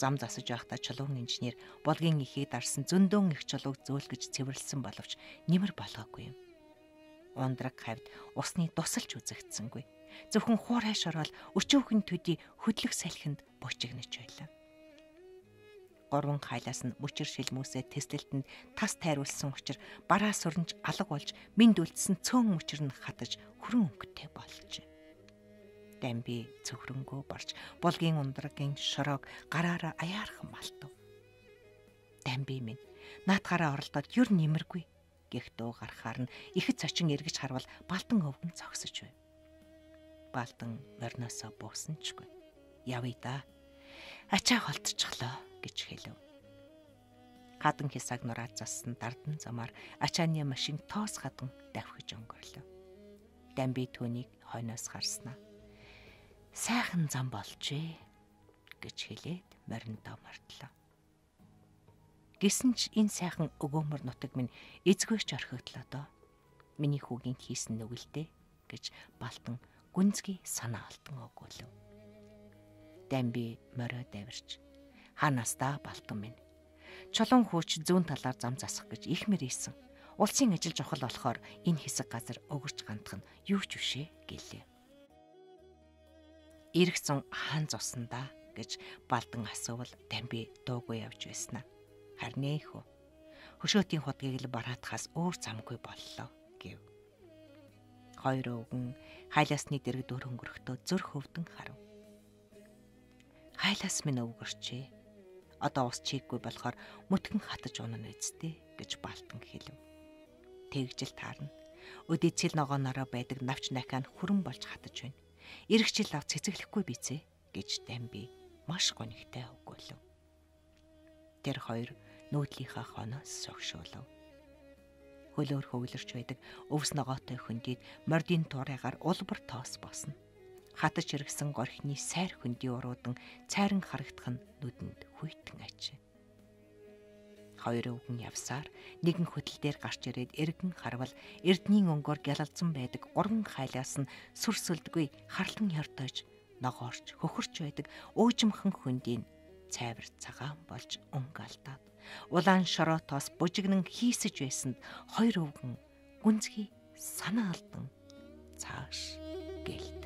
S1: Зам засаж байхдаа чулуун инженер булгийн ихийг дарсан зөндөөн их чулууг зөөлгөж цэвэрлсэн боловч нэмэр болгоогүй юм. Ундраг хавьд усны тусалж үзэгдсэнгүй. Зөвхөн хуурайш ороод өчөөхөн төдий хөдлөх салхинд бочигнож байлаа. 3 хайлаас нь мөчөр шилмүүсээ тэслэлтэнд тас тайруулсан учраас бараа суранж алга болж минд үлдсэн цөөн мөчөр нь хатаж хүрэн өнгөтэй болжээ. Дамби цөхрөнгөө борч булгийн ундрагийн шороог гараараа аяархан малтав. Дамби минь наадхаараа оролдоод юр нэмэргүй гихтөө гарахаар нь ихэд цочин эргэж харвал Балдан өвгөн зогсож байв. Балдан морноосоо буусанчгүй. Явъя да. Ачаа холтчихлоо гэж хэлв. Хадан хисаг нураад зассан дардан замаар ачааны машин тоос хадан давхиж өнгөрлөв. Дамби түүнийг хойноос харснаа. Сайхан зам болжээ гэж хэлээд мориндоо мордлоо. Гэсэн ч энэ сайхан өгөөмөр нутаг минь эзгүйч орхигдлоо доо. Миний хүүгийн хийсэн нүгэлдээ гэж Балдан гүнзгий санаа алтан өгөөлөв. Дамби морио давирч хаанаас та Балдан минь. Чулуун хөөч зүүн талаар зам засах гэж их мэрийсэн. Улсын ажил жохол болохоор энэ хэсэг газар өгөрч гандах нь юу ч бишээ гэлээ. Иргцэн хаан зуснаа гэж Балдан асуувал Дамби дуугүй явж байснаа. Харин эхүү. Хөшөөтийн хутгийг л бараадахаас өөр замгүй боллоо гэв. Хоёр өвгөн хайлаасны дэрэг дөр хөнгөрөхдөө зүрх өвдөн харав. Хайлаас минь өвгөрчээ. Одоо ус чийггүй болохоор мөтгөн хатаж унана үсттэй гэж Балдан хэлв. Тэгжил таарна. Өдөөцөл ногоонороо байдаг навч нахаан хүрэн болж хатаж байна. Иргэжил ав цэцэглэхгүй бицээ гэж Дамби маш гонигтай өгөөлөв. Тэр хоёр нүүдлийнхаа хоноос согшоолов. Хөлөөр хөвлөрч байдаг өвс ногоотой хөндийд мордын туурайгаар улбар тоос босно. Хатаж иргсэн горхины сайр хөндөй уруудан цайран харагдах нь нүдэнд хүйтэн аж. Хоёр өвгөн явсаар нэгэн хөтөл дээр гарч ирээд эргэн харвал эрдний өнгөөр гялалзсан байдаг 3 хайлаас нь сүрсэлдгүй харлан ёртойж ногоорч хөхөрч байдаг уужимхан хөндийн цайвар цагаан болж өнгө алдаад улаан шороотоос бужигнан хийсэж байсанд хоёр өвгөн гүнзгий санаа алдан цааш гэлт.